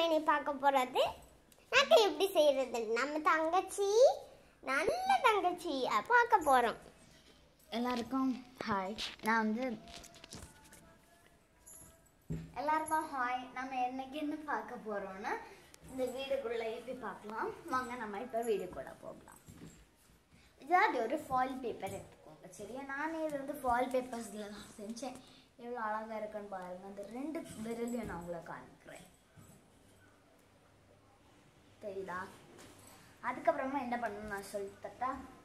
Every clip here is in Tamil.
நம்ம இனி பார்க்க போகிறது நக்கை எப்படி செய்கிறது. நம்ம தங்கச்சி நல்ல தங்கச்சி பார்க்க போகிறோம். எல்லாருக்கும் ஹாய். எல்லாருக்கும் ஹாய். நம்ம என்னைக்கு என்ன பார்க்க போகிறோன்னா இந்த வீடுக்குள்ளே எப்படி பார்க்கலாம் வாங்க. நம்ம இப்போ வீடுக்குள்ளே போகலாம். இதாவது ஒரு ஃபாயில் பேப்பர் எடுத்துக்கோங்க சரியா. நானே இது வந்து ஃபாயில் பேப்பர்ஸில் தான் செஞ்சேன். எவ்வளோ அழகாக இருக்குன்னு பாருங்கள். அந்த 2 விரலையும் நான் உங்களை காமிக்கிறேன் தெரியுதா. அதுக்கப்புறமா என்ன பண்ணணும்னு நான் சொல்லித்தட்டா.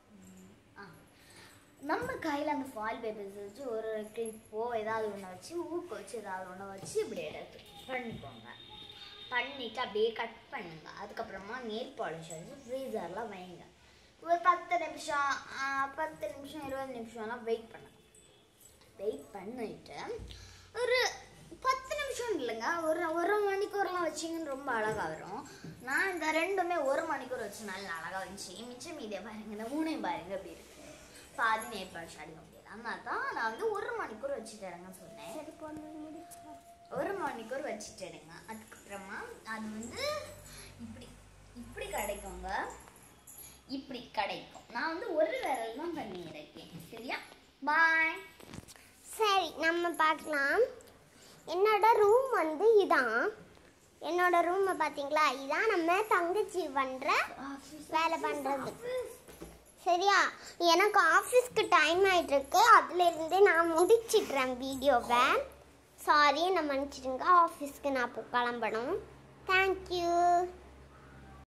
நம்ம கையில் அந்த ஃபாயில் பேப்பர்ஸ் வச்சு ஒரு கிளிப்போ ஏதாவது ஒன்று வச்சு ஊக்க வச்சு ஏதாவது ஒன்று வச்சு இப்படி எடுத்து பண்ணிக்கோங்க. பண்ணிவிட்டு அப்படியே கட் பண்ணுங்க. அதுக்கப்புறமா நெயில் பாலிஷ் வச்சு ஃப்ரீசரில் வைங்க. ஒரு 10 நிமிஷம் 20 நிமிஷம்லாம் வெயிட் பண்ணுங்க. வெயிட் பண்ணிவிட்டு ஒரு 10 நிமிஷம் இல்லைங்க, ஒரு மணிக்கூர்லாம் வச்சிங்கன்னு ரொம்ப அழகாக வரும். நான் இந்த 2மே 1 மணிக்கூர் வச்சு நல்லா அழகாக வந்துச்சு. மிச்சம் மீதியை பாருங்க, இந்த 3ஐயும் பாருங்க அப்படி இருக்கு. பாதி நெயில் பாலிஷ் அடிக்க முடியாது. அதனால தான் நான் வந்து 1 மணிக்கூர் வச்சுட்டேருங்கன்னு சொன்னேன். 1 மணிக்கூர் வச்சுட்டேருங்க. அதுக்கப்புறமா அது வந்து இப்படி கிடைக்குங்க. இப்படி கிடைக்கும். நான் வந்து ஒரு விரல் தான் பண்ணியிருக்கேன் சரியா. பாய். சரி நம்ம பார்க்கலாம். என்னோட ரூம் வந்து இதான். என்னோட ரூமை பார்த்தீங்களா, இதான் நம்ம தங்கச்சி பண்ணுற வேலை பண்ணுறது சரியா. எனக்கு ஆஃபீஸ்க்கு டைம் ஆகிட்டுருக்கு. அதுலேருந்து நான் முடிச்சிடுறேன் வீடியோவை. சாரி, நான் மன்னிச்சிடுங்க. ஆஃபீஸ்க்கு நான் இப்போ கிளம்பணும். தேங்க்யூ.